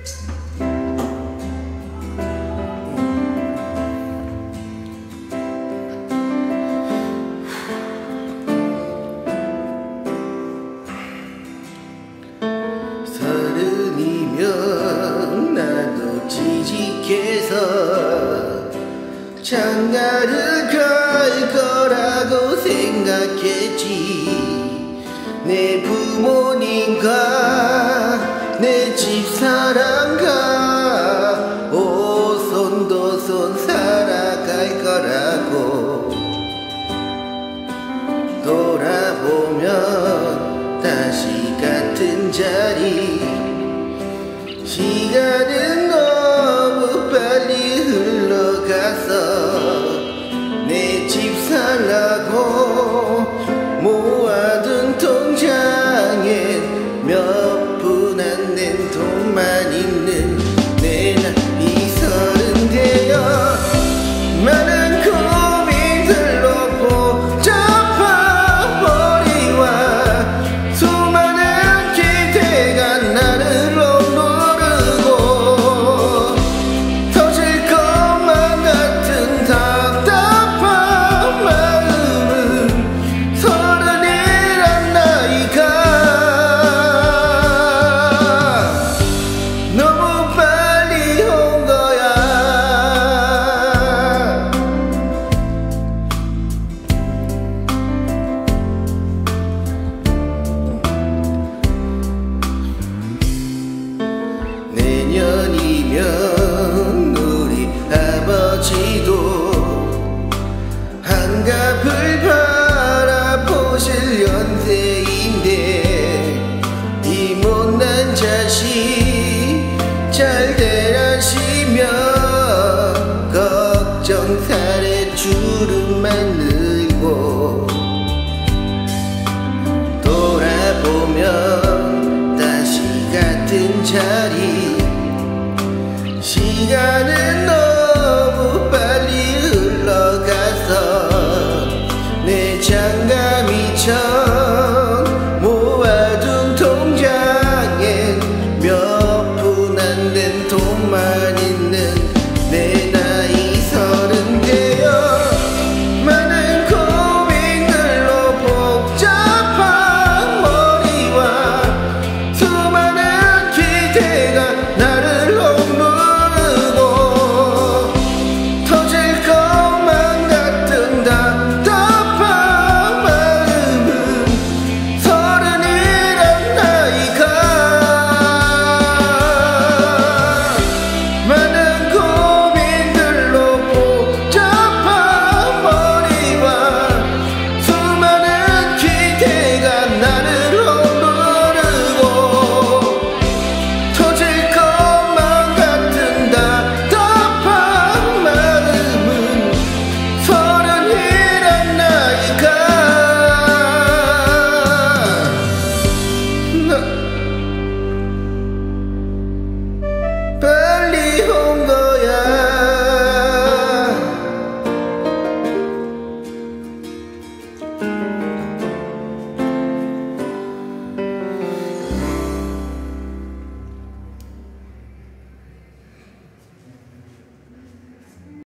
서른이면 나도 취직해서 장가를 갈 거라고 생각했지. 내 부모님과 내 집사람과 오손도손 살아갈 거라고. 돌아보면 다시 같은 자리. 시간은 너무 빨리 흘러가서 내 집 살라고 모아둔 통장에 몇 푼 안 낸 돈만 있는 내 나이 서른 되어 많은 고민들로 복잡한 머리와 수많은 기대가 나를 오르고 터질 것만 같은 답답한 마음은 서른이란 나이가 너무 빨리 온 거야. 내년이면 우리 아버지도 한갑을 바라보실 연세인데 이 못난 자식